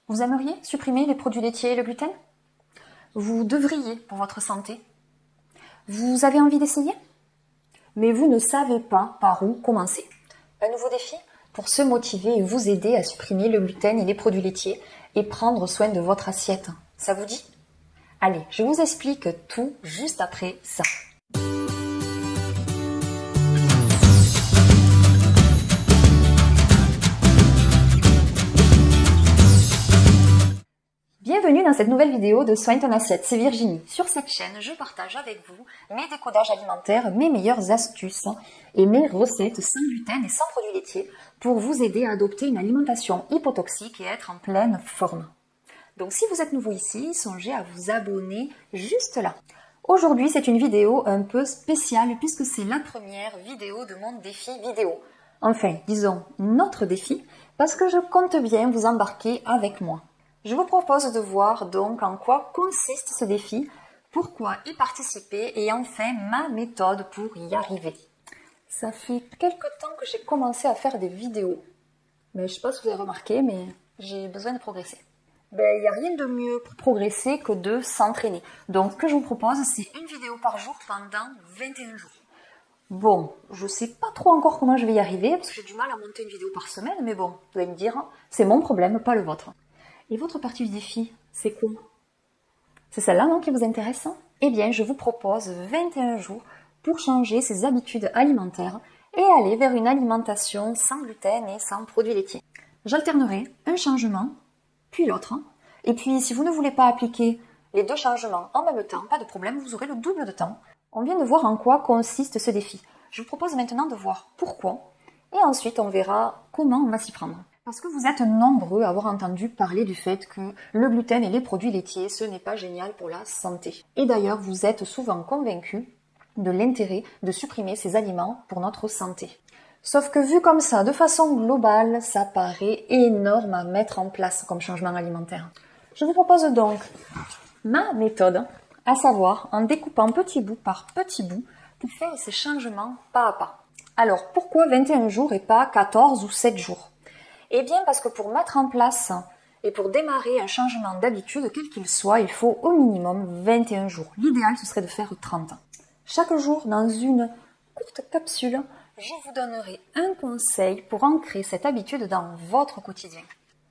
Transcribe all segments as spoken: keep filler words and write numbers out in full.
Vous aimeriez supprimer les produits laitiers et le gluten? Vous devriez pour votre santé. Vous avez envie d'essayer? Mais vous ne savez pas par où commencer. Un nouveau défi pour se motiver et vous aider à supprimer le gluten et les produits laitiers et prendre soin de votre assiette. Ça vous dit? Allez, je vous explique tout juste après ça. Bienvenue dans cette nouvelle vidéo de Soigne ton assiette, c'est Virginie. Sur cette chaîne, je partage avec vous mes décodages alimentaires, mes meilleures astuces et mes recettes sans gluten et sans produits laitiers pour vous aider à adopter une alimentation hypotoxique et être en pleine forme. Donc si vous êtes nouveau ici, songez à vous abonner juste là. Aujourd'hui, c'est une vidéo un peu spéciale puisque c'est la première vidéo de mon défi vidéo. Enfin, disons notre défi parce que je compte bien vous embarquer avec moi. Je vous propose de voir donc en quoi consiste ce défi, pourquoi y participer et enfin ma méthode pour y arriver. Ça fait quelque temps que j'ai commencé à faire des vidéos. Mais je ne sais pas si vous avez remarqué, mais j'ai besoin de progresser. Ben, il n'y a rien de mieux pour progresser que de s'entraîner. Donc ce que je vous propose, c'est une vidéo par jour pendant vingt et un jours. Bon, je ne sais pas trop encore comment je vais y arriver, parce que j'ai du mal à monter une vidéo par semaine, mais bon, vous allez me dire, c'est mon problème, pas le vôtre. Et votre partie du défi, c'est quoi? C'est celle-là, non, qui vous intéresse? Eh bien, je vous propose vingt et un jours pour changer ses habitudes alimentaires et aller vers une alimentation sans gluten et sans produits laitiers. J'alternerai un changement, puis l'autre. Et puis, si vous ne voulez pas appliquer les deux changements en même temps, pas de problème, vous aurez le double de temps. On vient de voir en quoi consiste ce défi. Je vous propose maintenant de voir pourquoi, et ensuite on verra comment on va s'y prendre. Parce que vous êtes nombreux à avoir entendu parler du fait que le gluten et les produits laitiers, ce n'est pas génial pour la santé. Et d'ailleurs, vous êtes souvent convaincus de l'intérêt de supprimer ces aliments pour notre santé. Sauf que vu comme ça, de façon globale, ça paraît énorme à mettre en place comme changement alimentaire. Je vous propose donc ma méthode, à savoir en découpant petit bout par petit bout pour faire ces changements pas à pas. Alors, pourquoi vingt et un jours et pas quatorze ou sept jours? Eh bien parce que pour mettre en place et pour démarrer un changement d'habitude, quel qu'il soit, il faut au minimum vingt et un jours. L'idéal, ce serait de faire trente. Chaque jour, dans une courte capsule, je vous donnerai un conseil pour ancrer cette habitude dans votre quotidien.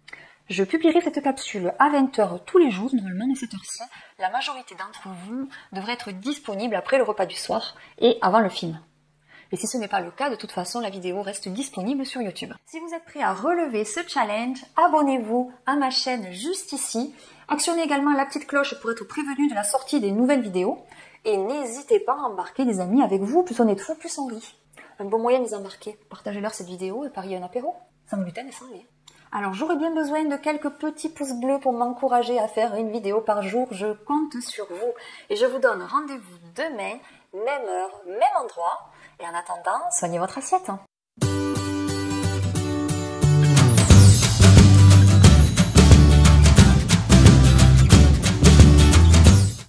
Je publierai cette capsule à vingt heures tous les jours, normalement à cette heure-ci. La majorité d'entre vous devrait être disponible après le repas du soir et avant le film. Et si ce n'est pas le cas, de toute façon, la vidéo reste disponible sur YouTube. Si vous êtes prêt à relever ce challenge, abonnez-vous à ma chaîne juste ici. Actionnez également la petite cloche pour être prévenu de la sortie des nouvelles vidéos. Et n'hésitez pas à embarquer des amis avec vous. Plus on est de fous, plus on rit. Un bon moyen de les embarquer. Partagez-leur cette vidéo et pariez un apéro. Sans gluten et sans lait. Alors, j'aurais bien besoin de quelques petits pouces bleus pour m'encourager à faire une vidéo par jour. Je compte sur vous. Et je vous donne rendez-vous demain, même heure, même endroit. Et en attendant, soignez votre assiette.